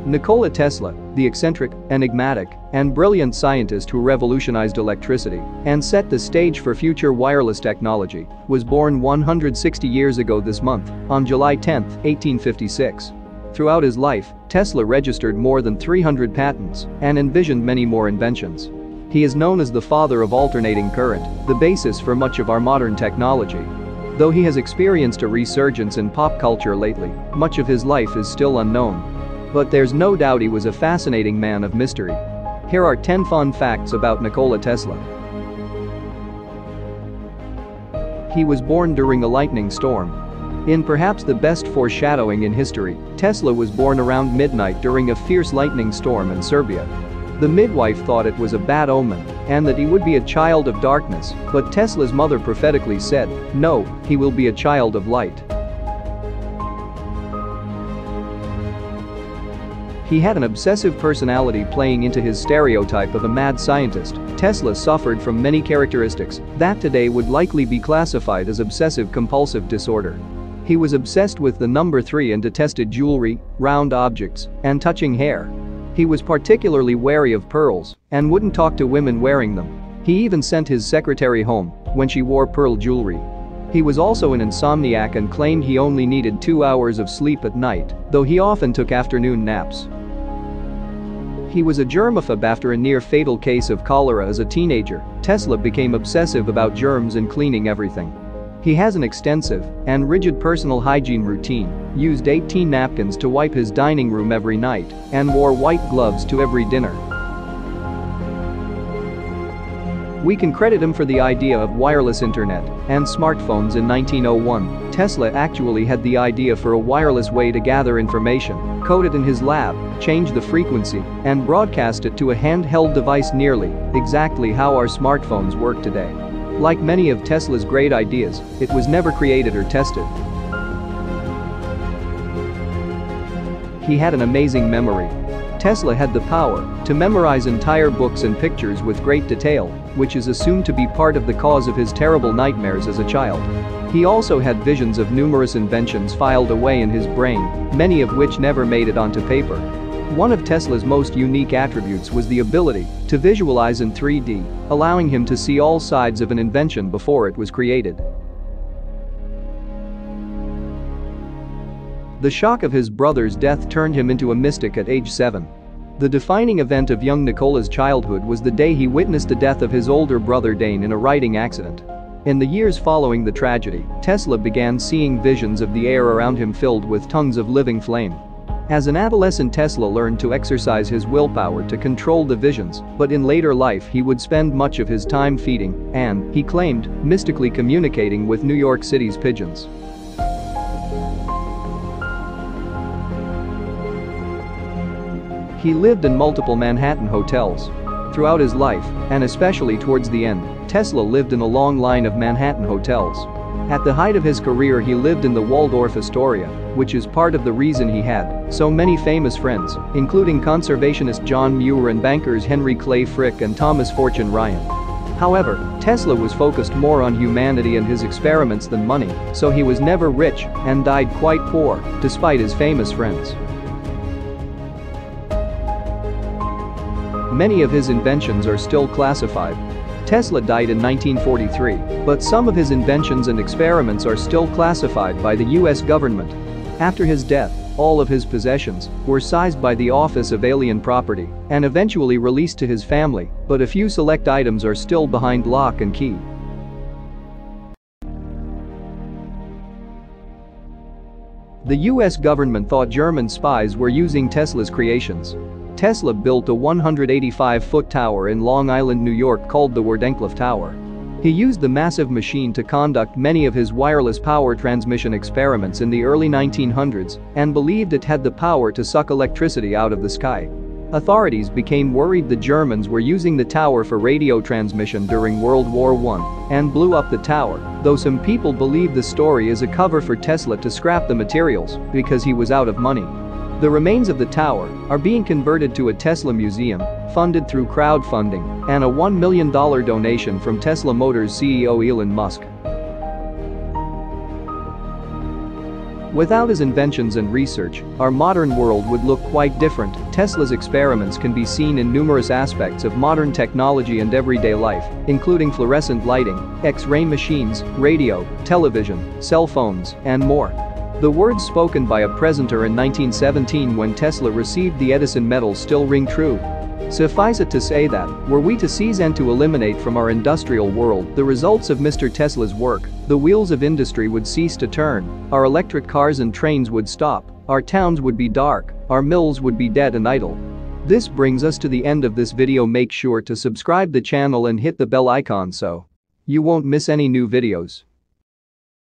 Nikola Tesla, the eccentric, enigmatic, and brilliant scientist who revolutionized electricity and set the stage for future wireless technology, was born 160 years ago this month, on July 10, 1856. Throughout his life, Tesla registered more than 300 patents and envisioned many more inventions. He is known as the father of alternating current, the basis for much of our modern technology. Though he has experienced a resurgence in pop culture lately, much of his life is still unknown. But there's no doubt he was a fascinating man of mystery. Here are 10 fun facts about Nikola Tesla. He was born during a lightning storm. In perhaps the best foreshadowing in history, Tesla was born around midnight during a fierce lightning storm in Serbia. The midwife thought it was a bad omen and that he would be a child of darkness, but Tesla's mother prophetically said, "No, he will be a child of light." He had an obsessive personality playing into his stereotype of a mad scientist. Tesla suffered from many characteristics that today would likely be classified as obsessive-compulsive disorder. He was obsessed with the number 3 and detested jewelry, round objects, and touching hair. He was particularly wary of pearls and wouldn't talk to women wearing them. He even sent his secretary home when she wore pearl jewelry. He was also an insomniac and claimed he only needed 2 hours of sleep at night, though he often took afternoon naps. He was a germaphobe after a near-fatal case of cholera as a teenager. Tesla became obsessive about germs and cleaning everything. He has an extensive and rigid personal hygiene routine, used 18 napkins to wipe his dining room every night, and wore white gloves to every dinner. We can credit him for the idea of wireless internet and smartphones in 1901. Tesla actually had the idea for a wireless way to gather information, code it in his lab, change the frequency, and broadcast it to a handheld device nearly exactly how our smartphones work today. Like many of Tesla's great ideas, it was never created or tested. He had an amazing memory. Tesla had the power to memorize entire books and pictures with great detail, which is assumed to be part of the cause of his terrible nightmares as a child. He also had visions of numerous inventions filed away in his brain, many of which never made it onto paper. One of Tesla's most unique attributes was the ability to visualize in 3D, allowing him to see all sides of an invention before it was created. The shock of his brother's death turned him into a mystic at age 7. The defining event of young Nikola's childhood was the day he witnessed the death of his older brother Dane in a riding accident. In the years following the tragedy, Tesla began seeing visions of the air around him filled with tongues of living flame. As an adolescent, Tesla learned to exercise his willpower to control the visions, but in later life he would spend much of his time feeding and, he claimed, mystically communicating with New York City's pigeons. He lived in multiple Manhattan hotels. Throughout his life, and especially towards the end, Tesla lived in a long line of Manhattan hotels. At the height of his career, he lived in the Waldorf Astoria, which is part of the reason he had so many famous friends, including conservationist John Muir and bankers Henry Clay Frick and Thomas Fortune Ryan. However, Tesla was focused more on humanity and his experiments than money, so he was never rich and died quite poor, despite his famous friends. Many of his inventions are still classified. Tesla died in 1943, but some of his inventions and experiments are still classified by the US government. After his death, all of his possessions were seized by the Office of Alien Property and eventually released to his family, but a few select items are still behind lock and key. The US government thought German spies were using Tesla's creations. Tesla built a 185-foot tower in Long Island, New York called the Wardenclyffe Tower. He used the massive machine to conduct many of his wireless power transmission experiments in the early 1900s and believed it had the power to suck electricity out of the sky. Authorities became worried the Germans were using the tower for radio transmission during World War I and blew up the tower, though some people believe the story is a cover for Tesla to scrap the materials because he was out of money. The remains of the tower are being converted to a Tesla museum, funded through crowdfunding and a $1 million donation from Tesla Motors CEO Elon Musk. Without his inventions and research, our modern world would look quite different. Tesla's experiments can be seen in numerous aspects of modern technology and everyday life, including fluorescent lighting, X-ray machines, radio, television, cell phones, and more. The words spoken by a presenter in 1917 when Tesla received the Edison medal still ring true. Suffice it to say that, were we to seize and to eliminate from our industrial world the results of Mr. Tesla's work, the wheels of industry would cease to turn, our electric cars and trains would stop, our towns would be dark, our mills would be dead and idle. This brings us to the end of this video. Make sure to subscribe the channel and hit the bell icon so you won't miss any new videos.